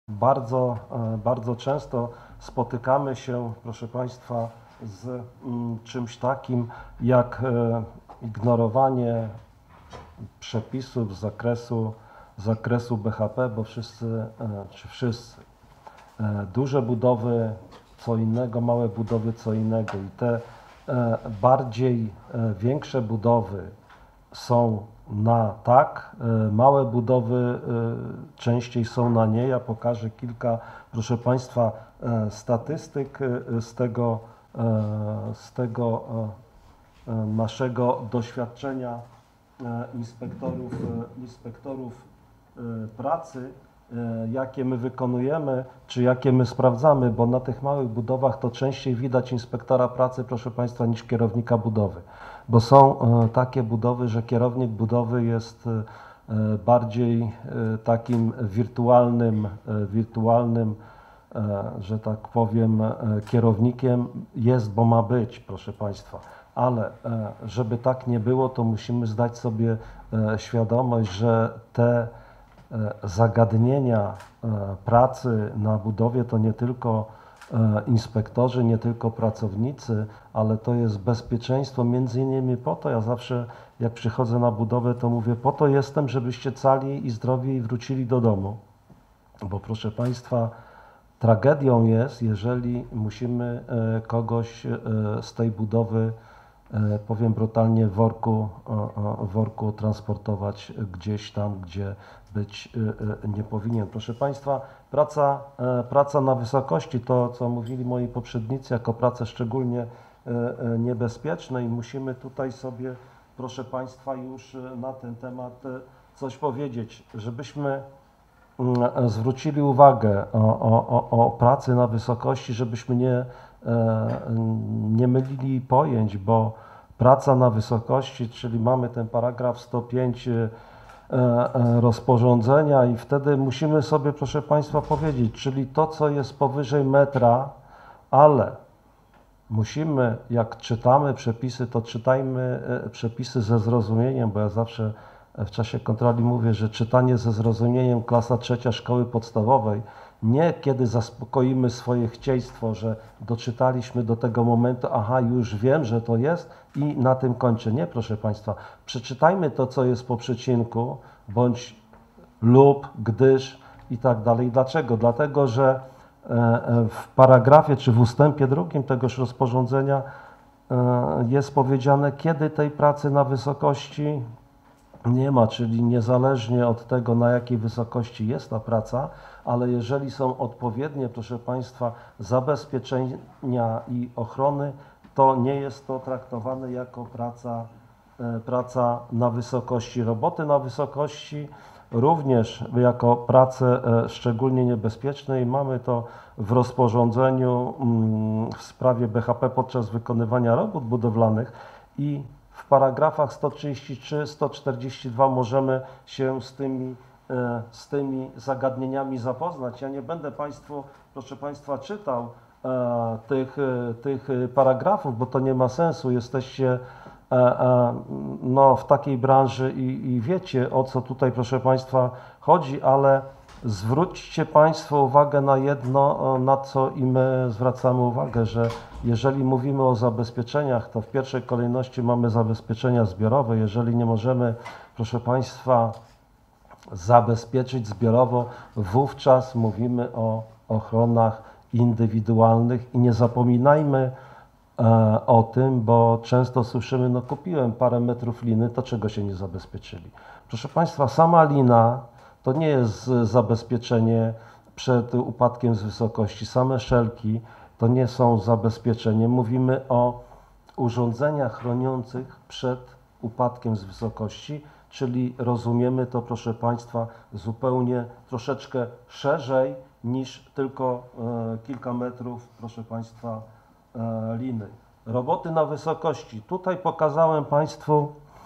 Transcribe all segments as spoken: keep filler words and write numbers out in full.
Bardzo, bardzo często spotykamy się, proszę Państwa, z czymś takim jak ignorowanie przepisów z zakresu, zakresu B H P, bo wszyscy, czy wszyscy, duże budowy co innego, małe budowy co innego i te bardziej większe budowy są na tak, małe budowy częściej są na nie. Ja pokażę kilka, proszę Państwa, statystyk z tego, z tego naszego doświadczenia inspektorów, inspektorów pracy, jakie my wykonujemy, czy jakie my sprawdzamy, bo na tych małych budowach to częściej widać inspektora pracy, proszę Państwa, niż kierownika budowy. Bo są takie budowy, że kierownik budowy jest bardziej takim wirtualnym, wirtualnym, że tak powiem, kierownikiem. Jest, bo ma być, proszę Państwa. Ale żeby tak nie było, to musimy zdać sobie świadomość, że te zagadnienia pracy na budowie to nie tylko inspektorzy, nie tylko pracownicy, ale to jest bezpieczeństwo. Między innymi po to, ja zawsze jak przychodzę na budowę, to mówię, po to jestem, żebyście cali i zdrowi wrócili do domu. Bo proszę Państwa, tragedią jest, jeżeli musimy kogoś z tej budowy, powiem brutalnie, w worku, w worku transportować gdzieś tam, gdzie być nie powinien. Proszę Państwa, praca, praca na wysokości, to co mówili moi poprzednicy, jako pracę szczególnie niebezpieczną i musimy tutaj sobie, proszę Państwa, już na ten temat coś powiedzieć, żebyśmy zwrócili uwagę o, o, o pracy na wysokości, żebyśmy nie, nie mylili pojęć, bo praca na wysokości, czyli mamy ten paragraf sto pięć rozporządzenia i wtedy musimy sobie, proszę Państwa, powiedzieć, czyli to, co jest powyżej metra, ale musimy, jak czytamy przepisy, to czytajmy przepisy ze zrozumieniem, bo ja zawsze w czasie kontroli mówię, że czytanie ze zrozumieniem, klasa trzecia szkoły podstawowej, nie kiedy zaspokoimy swoje chcieństwo, że doczytaliśmy do tego momentu, aha, już wiem, że to jest i na tym kończę. Nie, proszę Państwa, przeczytajmy to, co jest po przecinku, bądź lub, gdyż i tak dalej. Dlaczego? Dlatego, że w paragrafie czy w ustępie drugim tegoż rozporządzenia jest powiedziane, kiedy tej pracy na wysokości nie ma, czyli niezależnie od tego, na jakiej wysokości jest ta praca, ale jeżeli są odpowiednie, proszę Państwa, zabezpieczenia i ochrony, to nie jest to traktowane jako praca, praca na wysokości. Roboty na wysokości również jako pracę szczególnie niebezpieczne i mamy to w rozporządzeniu w sprawie B H P podczas wykonywania robót budowlanych i w paragrafach sto trzydzieści trzy sto czterdzieści dwa możemy się z tymi, z tymi zagadnieniami zapoznać. Ja nie będę Państwu, proszę Państwa, czytał tych, tych paragrafów, bo to nie ma sensu. Jesteście no, w takiej branży i, i wiecie, o co tutaj, proszę Państwa, chodzi, ale zwróćcie Państwo uwagę na jedno, na co i my zwracamy uwagę, że jeżeli mówimy o zabezpieczeniach, to w pierwszej kolejności mamy zabezpieczenia zbiorowe. Jeżeli nie możemy, proszę Państwa, zabezpieczyć zbiorowo, wówczas mówimy o ochronach indywidualnych i nie zapominajmy e, o tym, bo często słyszymy, no kupiłem parę metrów liny, to czego się nie zabezpieczyli? Proszę Państwa, sama lina to nie jest zabezpieczenie przed upadkiem z wysokości. Same szelki to nie są zabezpieczenie. Mówimy o urządzeniach chroniących przed upadkiem z wysokości, czyli rozumiemy to, proszę Państwa, zupełnie troszeczkę szerzej niż tylko e, kilka metrów, proszę Państwa, e, liny. Roboty na wysokości. Tutaj pokazałem Państwu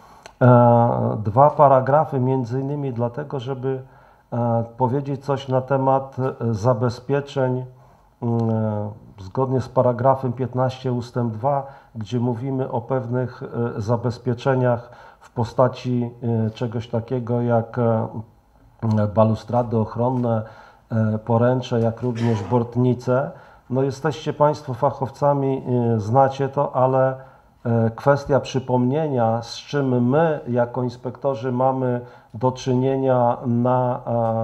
e, dwa paragrafy, między innymi dlatego, żeby e, powiedzieć coś na temat e, zabezpieczeń e, zgodnie z paragrafem piętnaście ustęp dwa, gdzie mówimy o pewnych e, zabezpieczeniach w postaci e, czegoś takiego jak e, balustrady ochronne, poręcze, jak również bортnice. No jesteście Państwo fachowcami, znacie to, ale kwestia przypomnienia, z czym my jako inspektorzy mamy do czynienia na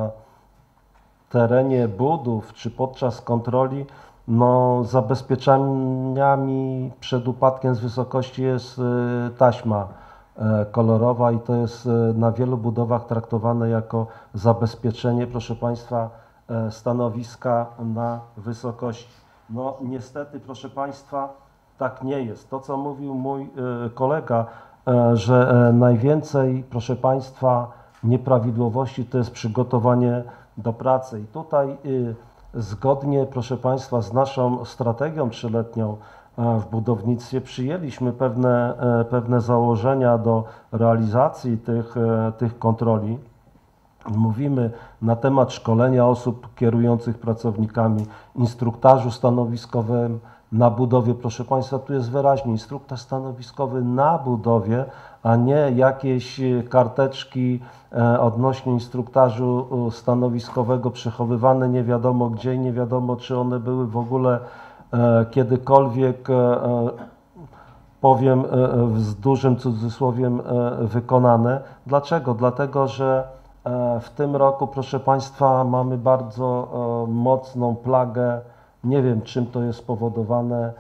terenie budów czy podczas kontroli, no zabezpieczeniami przed upadkiem z wysokości jest taśma kolorowa i to jest na wielu budowach traktowane jako zabezpieczenie, proszę Państwa, stanowiska na wysokości. No niestety, proszę Państwa, tak nie jest. To, co mówił mój kolega, że najwięcej, proszę Państwa, nieprawidłowości to jest przygotowanie do pracy. I tutaj zgodnie, proszę Państwa, z naszą strategią trzyletnią w budownictwie przyjęliśmy pewne, pewne założenia do realizacji tych, tych kontroli. Mówimy na temat szkolenia osób kierujących pracownikami, instruktażu stanowiskowym na budowie. Proszę Państwa, tu jest wyraźnie instruktaż stanowiskowy na budowie, a nie jakieś karteczki odnośnie instruktażu stanowiskowego przechowywane nie wiadomo gdzie i nie wiadomo, czy one były w ogóle kiedykolwiek, powiem z dużym cudzysłowiem, wykonane. Dlaczego? Dlatego, że w tym roku, proszę Państwa, mamy bardzo mocną plagę, nie wiem czym to jest spowodowane,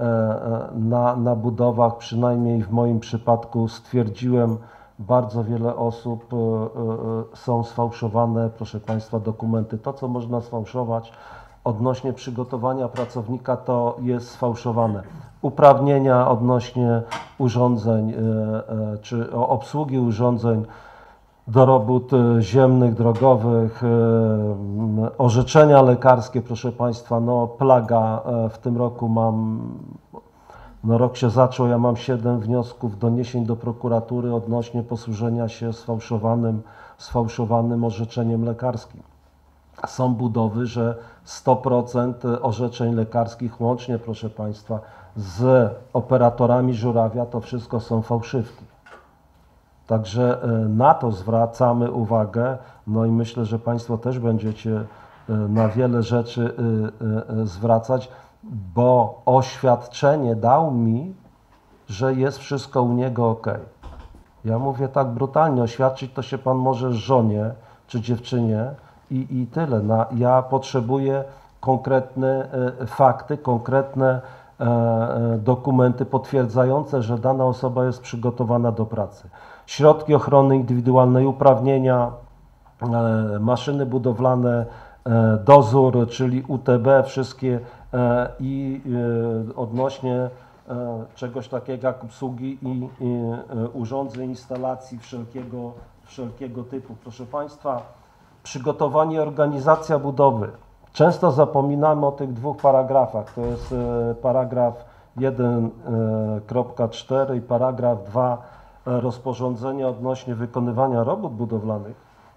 na, na budowach, przynajmniej w moim przypadku stwierdziłem, bardzo wiele osób są sfałszowane, proszę Państwa, dokumenty. To, co można sfałszować odnośnie przygotowania pracownika, to jest sfałszowane. Uprawnienia odnośnie urządzeń czy obsługi urządzeń do robót ziemnych, drogowych, orzeczenia lekarskie, proszę Państwa, no plaga w tym roku mam, no rok się zaczął, ja mam siedem wniosków, doniesień do prokuratury odnośnie posłużenia się sfałszowanym, sfałszowanym orzeczeniem lekarskim. Są budowy, że sto procent orzeczeń lekarskich łącznie, proszę Państwa, z operatorami żurawia, to wszystko są fałszywki. Także na to zwracamy uwagę, no i myślę, że Państwo też będziecie na wiele rzeczy zwracać, bo oświadczenie dał mi, że jest wszystko u niego ok. Ja mówię tak brutalnie, oświadczyć to się Pan może żonie czy dziewczynie i, i tyle. Na, ja potrzebuję konkretne fakty, konkretne dokumenty potwierdzające, że dana osoba jest przygotowana do pracy. Środki ochrony indywidualnej, uprawnienia, maszyny budowlane, dozór, czyli U T B, wszystkie i odnośnie czegoś takiego jak obsługi i, i urządzeń, instalacji wszelkiego, wszelkiego typu. Proszę Państwa, przygotowanie i organizacja budowy. Często zapominamy o tych dwóch paragrafach. To jest paragraf jeden kropka cztery i paragraf dwa rozporządzenia odnośnie wykonywania robót budowlanych.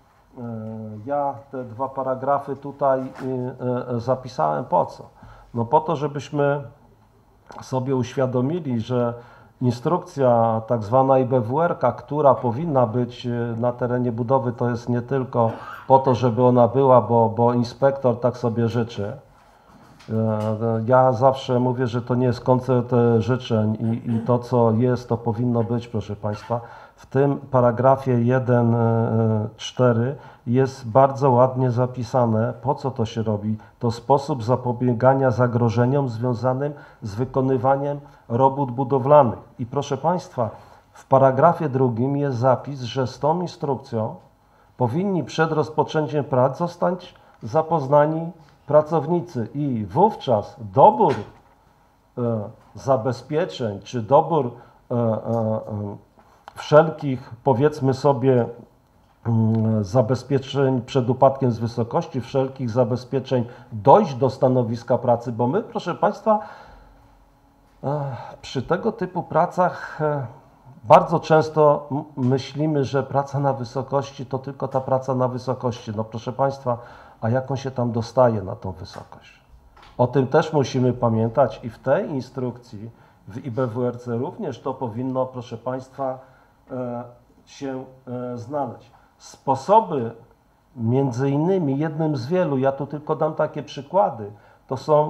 Ja te dwa paragrafy tutaj zapisałem po co? No po to, żebyśmy sobie uświadomili, że instrukcja tak zwana I B W R K, która powinna być na terenie budowy, to jest nie tylko po to, żeby ona była, bo, bo inspektor tak sobie życzy. Ja zawsze mówię, że to nie jest koncert życzeń i, i to, co jest, to powinno być, proszę Państwa. W tym paragrafie jeden kropka cztery jest bardzo ładnie zapisane, po co to się robi. To sposób zapobiegania zagrożeniom związanym z wykonywaniem robót budowlanych. I proszę Państwa, w paragrafie drugim jest zapis, że z tą instrukcją powinni przed rozpoczęciem prac zostać zapoznani pracownicy i wówczas dobór e, zabezpieczeń czy dobór e, e, wszelkich, powiedzmy sobie, m, zabezpieczeń przed upadkiem z wysokości, wszelkich zabezpieczeń dojść do stanowiska pracy, bo my, proszę Państwa, e, przy tego typu pracach e, bardzo często myślimy, że praca na wysokości to tylko ta praca na wysokości. No proszę Państwa, a jak on się tam dostaje na tą wysokość? O tym też musimy pamiętać i w tej instrukcji, w I B W R C również to powinno, proszę Państwa, się znaleźć. Sposoby między innymi jednym z wielu, ja tu tylko dam takie przykłady, to są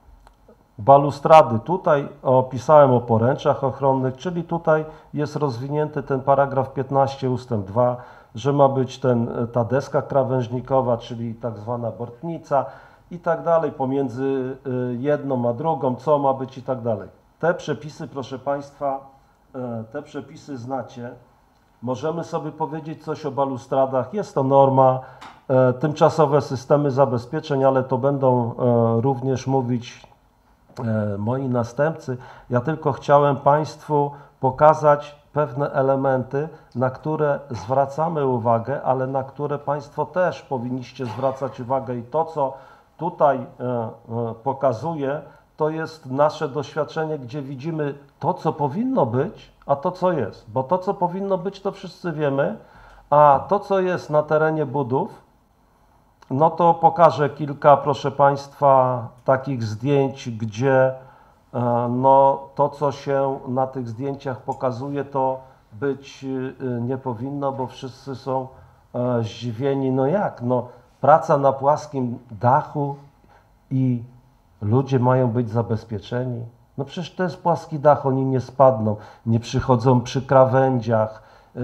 balustrady. Tutaj opisałem o poręczach ochronnych, czyli tutaj jest rozwinięty ten paragraf piętnaście ustęp dwa, że ma być ten, ta deska krawężnikowa, czyli tak zwana bortnica i tak dalej, pomiędzy jedną a drugą, co ma być i tak dalej. Te przepisy, proszę Państwa, te przepisy znacie. Możemy sobie powiedzieć coś o balustradach. Jest to norma, e, tymczasowe systemy zabezpieczeń, ale to będą e, również mówić e, moi następcy. Ja tylko chciałem Państwu pokazać pewne elementy, na które zwracamy uwagę, ale na które Państwo też powinniście zwracać uwagę i to, co tutaj e, e, pokazuję, to jest nasze doświadczenie, gdzie widzimy to, co powinno być, a to, co jest. Bo to, co powinno być, to wszyscy wiemy, a to, co jest na terenie budów, no to pokażę kilka, proszę Państwa, takich zdjęć, gdzie no, to, co się na tych zdjęciach pokazuje, to być nie powinno, bo wszyscy są zdziwieni. No jak? No, praca na płaskim dachu i ludzie mają być zabezpieczeni. No przecież to jest płaski dach, oni nie spadną, nie przychodzą przy krawędziach.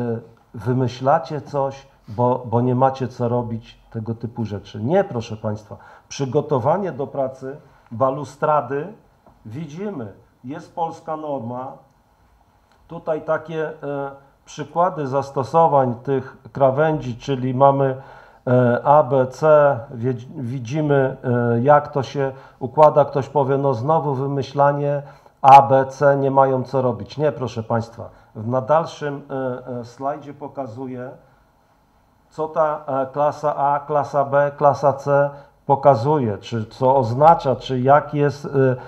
Wymyślacie coś, bo, bo nie macie co robić, tego typu rzeczy. Nie, proszę Państwa. Przygotowanie do pracy, balustrady, widzimy, jest polska norma. Tutaj takie e, przykłady zastosowań tych krawędzi, czyli mamy A, B, C, widzimy jak to się układa. Ktoś powie, no znowu wymyślanie, A, B, C nie mają co robić. Nie, proszę Państwa, na dalszym slajdzie pokazuję, co ta klasa A, klasa B, klasa C pokazuje, czy co oznacza, czy jak jest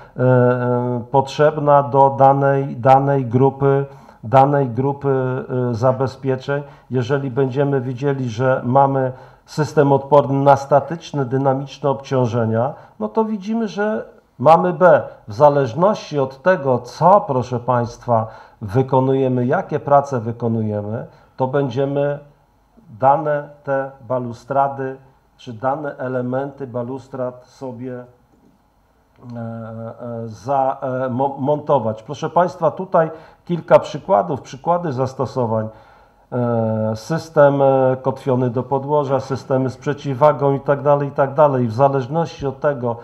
potrzebna do danej, danej grupy danej grupy zabezpieczeń. Jeżeli będziemy widzieli, że mamy system odporny na statyczne, dynamiczne obciążenia, no to widzimy, że mamy B. W zależności od tego, co, proszę Państwa, wykonujemy, jakie prace wykonujemy, to będziemy dane te balustrady, czy dane elementy balustrad sobie zamontować. Proszę Państwa, tutaj kilka przykładów, przykłady zastosowań. System kotwiony do podłoża, systemy z przeciwwagą i tak dalej, i tak dalej. W zależności od tego,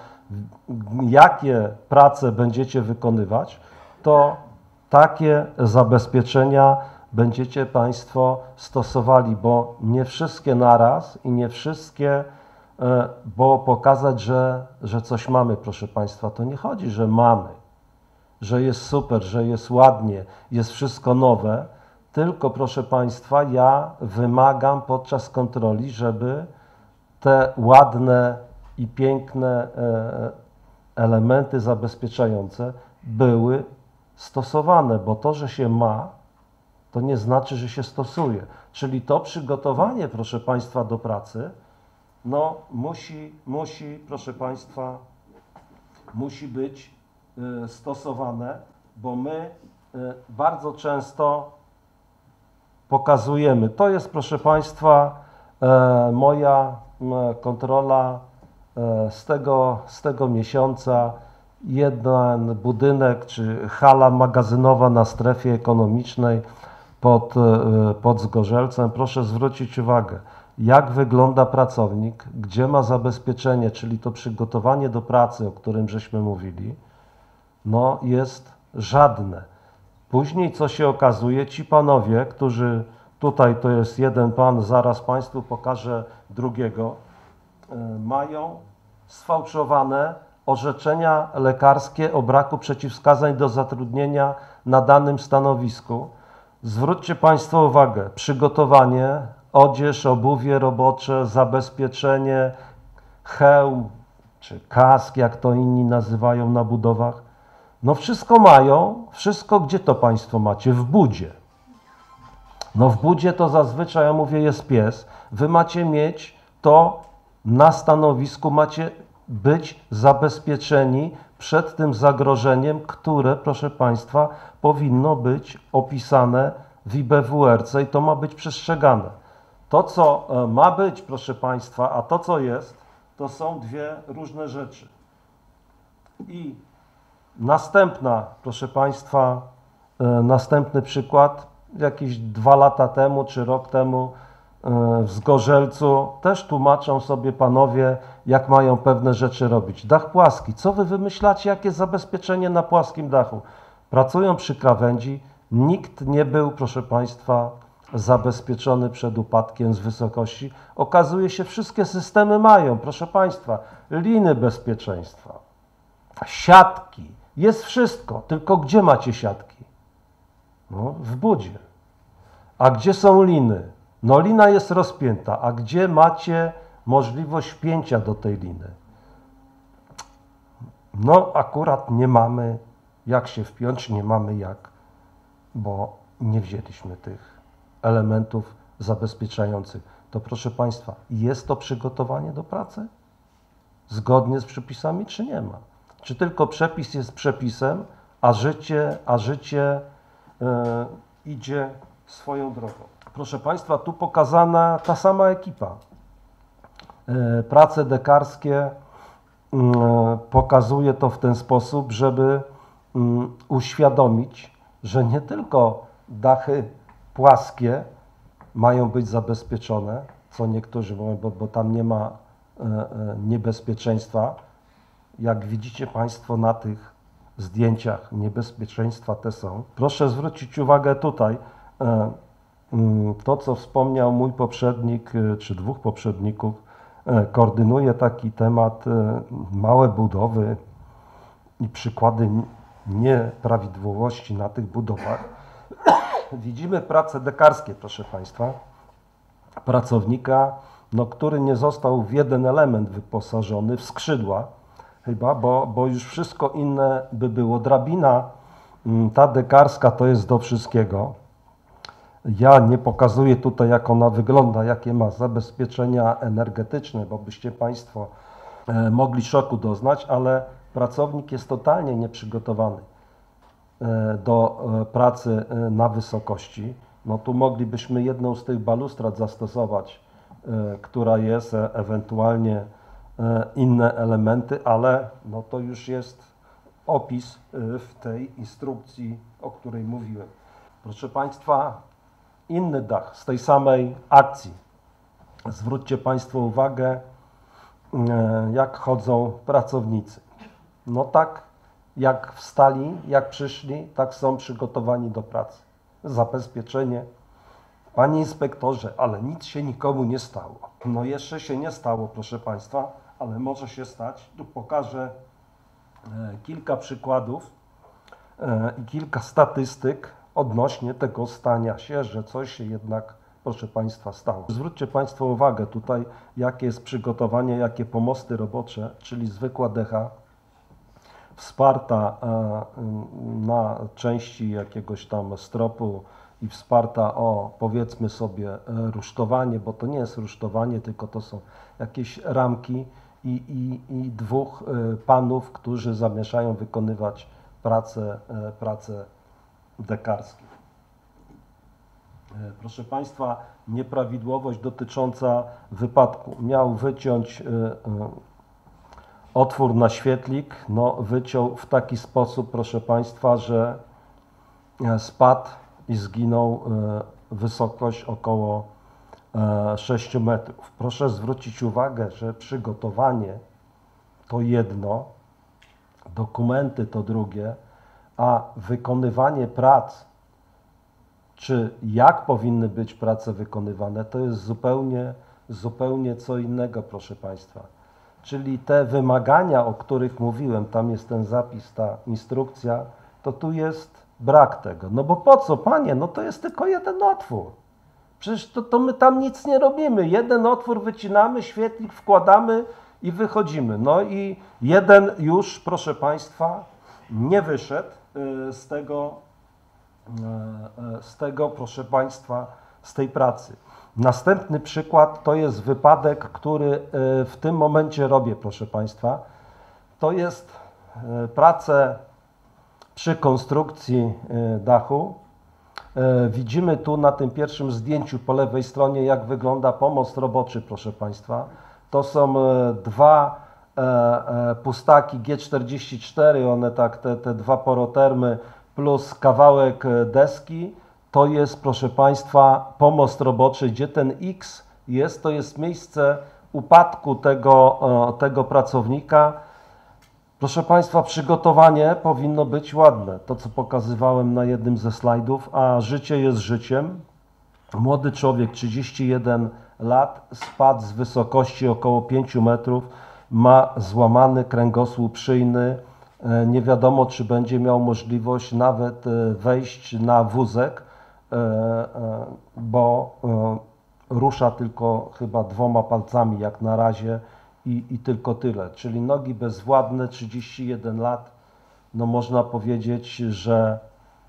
jakie prace będziecie wykonywać, to takie zabezpieczenia będziecie Państwo stosowali, bo nie wszystkie naraz i nie wszystkie, bo pokazać, że, że coś mamy, proszę Państwa, to nie chodzi, że mamy, że jest super, że jest ładnie, jest wszystko nowe, tylko, proszę Państwa, ja wymagam podczas kontroli, żeby te ładne i piękne elementy zabezpieczające były stosowane, bo to, że się ma, to nie znaczy, że się stosuje. Czyli to przygotowanie, proszę Państwa, do pracy, no musi, musi, proszę Państwa, musi być y, stosowane, bo my y, bardzo często pokazujemy. To jest, proszę Państwa, e, moja m, kontrola e, z tego, z tego miesiąca. Jeden budynek, czy hala magazynowa na strefie ekonomicznej pod, e, pod Zgorzelcem. Proszę zwrócić uwagę, jak wygląda pracownik, gdzie ma zabezpieczenie, czyli to przygotowanie do pracy, o którym żeśmy mówili, no jest żadne. Później, co się okazuje, ci panowie, którzy tutaj, to jest jeden pan, zaraz Państwu pokażę drugiego, mają sfałszowane orzeczenia lekarskie o braku przeciwwskazań do zatrudnienia na danym stanowisku. Zwróćcie Państwo uwagę, przygotowanie, odzież, obuwie robocze, zabezpieczenie, hełm czy kask, jak to inni nazywają na budowach. No wszystko mają, wszystko gdzie to Państwo macie? W budzie. No w budzie to zazwyczaj, ja mówię, jest pies. Wy macie mieć to na stanowisku, macie być zabezpieczeni przed tym zagrożeniem, które, proszę Państwa, powinno być opisane w I B W R C i to ma być przestrzegane. To, co ma być, proszę Państwa, a to, co jest, to są dwie różne rzeczy. I następna, proszę Państwa, następny przykład, jakieś dwa lata temu czy rok temu w Zgorzelcu też tłumaczą sobie panowie, jak mają pewne rzeczy robić. Dach płaski. Co wy wymyślacie? Jakie zabezpieczenie na płaskim dachu? Pracują przy krawędzi. Nikt nie był, proszę Państwa, zabezpieczony przed upadkiem z wysokości. Okazuje się, wszystkie systemy mają, proszę Państwa, liny bezpieczeństwa, siatki. Jest wszystko. Tylko gdzie macie siatki? No, w budzie. A gdzie są liny? No lina jest rozpięta, a gdzie macie możliwość wpięcia do tej liny? No akurat nie mamy jak się wpiąć, nie mamy jak, bo nie wzięliśmy tych elementów zabezpieczających. To proszę Państwa, jest to przygotowanie do pracy? Zgodnie z przepisami, czy nie ma? Czy tylko przepis jest przepisem, a życie, a życie yy, idzie swoją drogą? Proszę Państwa, tu pokazana ta sama ekipa. Prace dekarskie pokazuje to w ten sposób, żeby uświadomić, że nie tylko dachy płaskie mają być zabezpieczone, co niektórzy mówią, bo, bo tam nie ma niebezpieczeństwa. Jak widzicie Państwo na tych zdjęciach, niebezpieczeństwa te są. Proszę zwrócić uwagę tutaj, to, co wspomniał mój poprzednik, czy dwóch poprzedników, koordynuje taki temat małe budowy i przykłady nieprawidłowości na tych budowach. Widzimy prace dekarskie, proszę Państwa, pracownika, no, który nie został w jeden element wyposażony, w skrzydła chyba, bo, bo już wszystko inne by było. Drabina ta dekarska to jest do wszystkiego. Ja nie pokazuję tutaj, jak ona wygląda, jakie ma zabezpieczenia energetyczne, bo byście Państwo mogli szoku doznać, ale pracownik jest totalnie nieprzygotowany do pracy na wysokości. No tu moglibyśmy jedną z tych balustrad zastosować, która jest, ewentualnie inne elementy, ale no to już jest opis w tej instrukcji, o której mówiłem. Proszę Państwa, inny dach z tej samej akcji. Zwróćcie Państwo uwagę, jak chodzą pracownicy. No tak, jak wstali, jak przyszli, tak są przygotowani do pracy. Zabezpieczenie. Panie inspektorze, ale nic się nikomu nie stało. No jeszcze się nie stało, proszę Państwa, ale może się stać. Tu pokażę kilka przykładów i kilka statystyk odnośnie tego stania się, że coś się jednak, proszę Państwa, stało. Zwróćcie Państwo uwagę tutaj, jakie jest przygotowanie, jakie pomosty robocze, czyli zwykła decha, wsparta na części jakiegoś tam stropu i wsparta o, powiedzmy sobie, rusztowanie, bo to nie jest rusztowanie, tylko to są jakieś ramki i, i, i dwóch panów, którzy zamierzają wykonywać pracę, pracę dekarskie. Proszę Państwa, nieprawidłowość dotycząca wypadku. Miał wyciąć otwór na świetlik, no wyciął w taki sposób, proszę Państwa, że spadł i zginął wysokość około sześciu metrów. Proszę zwrócić uwagę, że przygotowanie to jedno, dokumenty to drugie, a wykonywanie prac, czy jak powinny być prace wykonywane, to jest zupełnie, zupełnie co innego, proszę Państwa. Czyli te wymagania, o których mówiłem, tam jest ten zapis, ta instrukcja, to tu jest brak tego. No bo po co, Panie? No to jest tylko jeden otwór. Przecież to, to my tam nic nie robimy. Jeden otwór wycinamy, świetlik wkładamy i wychodzimy. No i jeden już, proszę Państwa, nie wyszedł z tego, z tego, proszę Państwa, z tej pracy. Następny przykład to jest wypadek, który w tym momencie robię, proszę Państwa. To jest prace przy konstrukcji dachu Widzimy tu na tym pierwszym zdjęciu po lewej stronie, jak wygląda pomost roboczy, proszę Państwa. To są dwa pustaki G czterdzieści cztery, one tak, te, te dwa porotermy plus kawałek deski. To jest, proszę Państwa, pomost roboczy, gdzie ten X jest, to jest miejsce upadku tego, tego pracownika. Proszę Państwa, przygotowanie powinno być ładne, to co pokazywałem na jednym ze slajdów, a życie jest życiem. Młody człowiek, trzydzieści jeden lat, spadł z wysokości około pięciu metrów, ma złamany kręgosłup szyjny, nie wiadomo, czy będzie miał możliwość nawet wejść na wózek, bo rusza tylko chyba dwoma palcami jak na razie i, i tylko tyle. Czyli nogi bezwładne, trzydzieści jeden lat, no można powiedzieć, że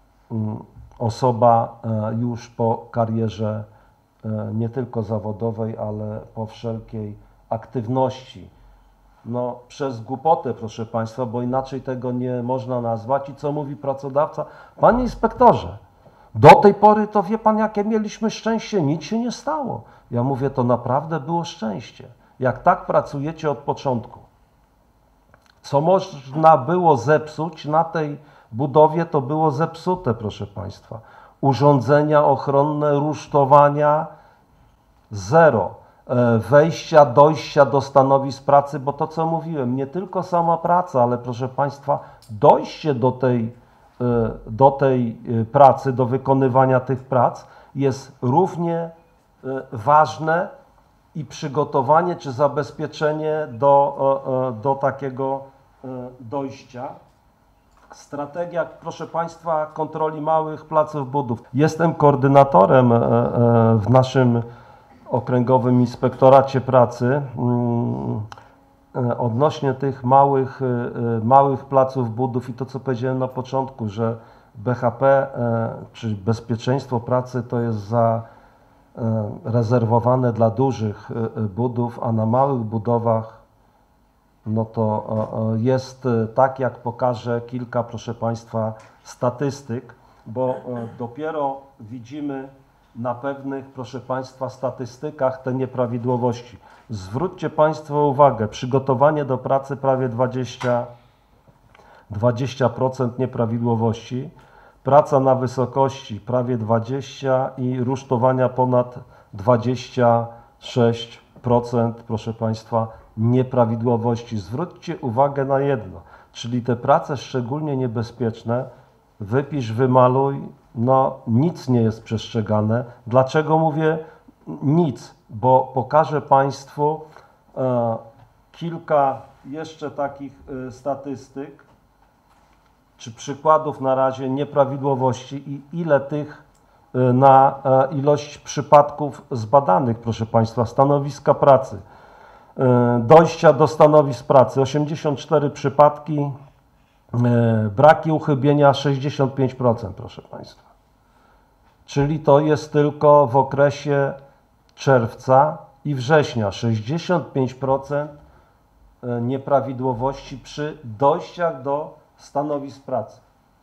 osoba już po karierze nie tylko zawodowej, ale po wszelkiej aktywności. No przez głupotę, proszę Państwa, bo inaczej tego nie można nazwać. I co mówi pracodawca? Panie inspektorze, do tej pory to wie Pan, jakie mieliśmy szczęście, nic się nie stało. Ja mówię, to naprawdę było szczęście. Jak tak pracujecie od początku. Co można było zepsuć na tej budowie, to było zepsute, proszę Państwa. Urządzenia ochronne, rusztowania, zero. Wejścia, dojścia do stanowisk pracy, bo to co mówiłem, nie tylko sama praca, ale proszę Państwa, dojście do tej, do tej pracy, do wykonywania tych prac jest równie ważne i przygotowanie czy zabezpieczenie do, do takiego dojścia. Strategia, proszę Państwa, kontroli małych placów budów. Jestem koordynatorem w naszym Okręgowym Inspektoracie Pracy odnośnie tych małych, małych placów budów i to, co powiedziałem na początku, że B H P czy bezpieczeństwo pracy to jest za rezerwowane dla dużych budów, a na małych budowach no to jest tak, jak pokażę kilka, proszę Państwa, statystyk, bo dopiero widzimy na pewnych, proszę Państwa, statystykach te nieprawidłowości. Zwróćcie Państwo uwagę, przygotowanie do pracy prawie dwadzieścia procent nieprawidłowości, praca na wysokości prawie dwadzieścia procent i rusztowania ponad dwadzieścia sześć procent, proszę Państwa, nieprawidłowości. Zwróćcie uwagę na jedno, czyli te prace szczególnie niebezpieczne, wypisz, wymaluj, no nic nie jest przestrzegane. Dlaczego mówię nic? Bo pokażę Państwu e, kilka jeszcze takich e, statystyk, czy przykładów na razie nieprawidłowości i ile tych e, na e, ilość przypadków zbadanych, proszę Państwa, stanowiska pracy. E, dojścia do stanowisk pracy, osiemdziesiąt cztery przypadki, braki uchybienia sześćdziesiąt pięć procent, proszę Państwa. Czyli to jest tylko w okresie czerwca i września. sześćdziesiąt pięć procent nieprawidłowości przy dojściach do stanowisk pracy.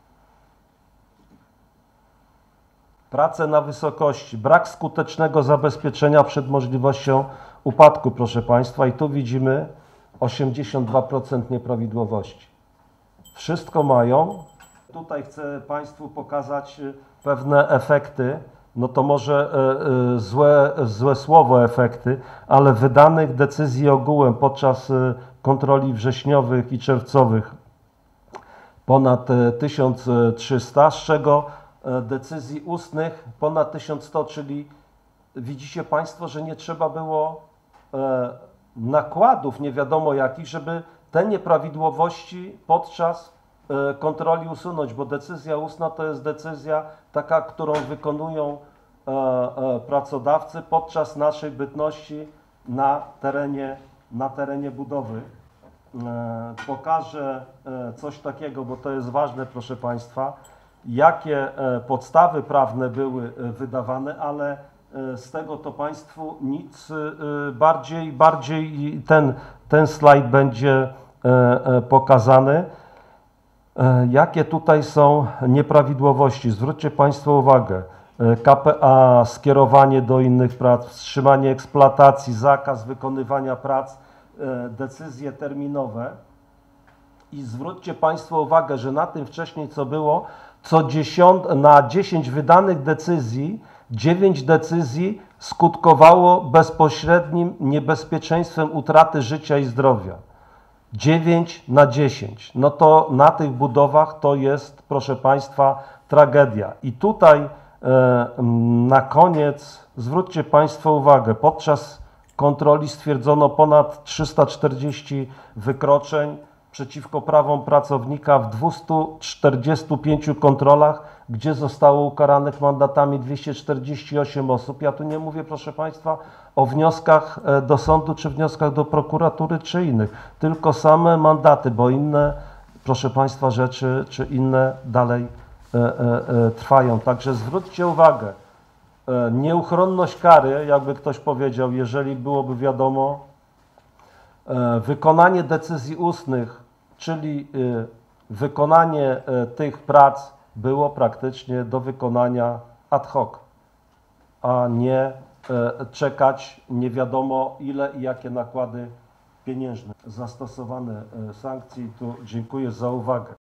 Prace na wysokości, brak skutecznego zabezpieczenia przed możliwością upadku, proszę Państwa. I tu widzimy osiemdziesiąt dwa procent nieprawidłowości. Wszystko mają. Tutaj chcę Państwu pokazać pewne efekty, no to może e, e, złe, złe słowo efekty, ale wydanych decyzji ogółem podczas e, kontroli wrześniowych i czerwcowych ponad e, tysiąc trzysta, z czego e, decyzji ustnych ponad tysiąc sto, czyli widzicie Państwo, że nie trzeba było e, nakładów nie wiadomo jakich, żeby te nieprawidłowości podczas kontroli usunąć, bo decyzja ustna to jest decyzja taka, którą wykonują pracodawcy podczas naszej bytności na terenie, na terenie budowy. Pokażę coś takiego, bo to jest ważne, proszę Państwa, jakie podstawy prawne były wydawane, ale z tego to Państwu nic bardziej, bardziej ten, ten slajd będzie pokazany. E, Jakie tutaj są nieprawidłowości? Zwróćcie Państwo uwagę. E, K P A, skierowanie do innych prac, wstrzymanie eksploatacji, zakaz wykonywania prac, e, decyzje terminowe. I zwróćcie Państwo uwagę, że na tym wcześniej co było, co dziesiąt, na dziesięć wydanych decyzji, dziewięć decyzji skutkowało bezpośrednim niebezpieczeństwem utraty życia i zdrowia. dziewięć na dziesięć. No to na tych budowach to jest, proszę Państwa, tragedia. I tutaj e, na koniec zwróćcie Państwo uwagę, podczas kontroli stwierdzono ponad trzysta czterdzieści wykroczeń przeciwko prawom pracownika w dwustu czterdziestu pięciu kontrolach, gdzie zostało ukaranych mandatami dwieście czterdzieści osiem osób. Ja tu nie mówię, proszę Państwa, o wnioskach do sądu, czy wnioskach do prokuratury, czy innych, tylko same mandaty, bo inne, proszę Państwa, rzeczy, czy inne dalej e, e, e, trwają. Także zwróćcie uwagę, e, nieuchronność kary, jakby ktoś powiedział, jeżeli byłoby wiadomo, e, wykonanie decyzji ustnych, czyli e, wykonanie e, tych prac było praktycznie do wykonania ad hoc, a nie e, czekać nie wiadomo ile i jakie nakłady pieniężne zastosowane e, sankcje. I tu dziękuję za uwagę.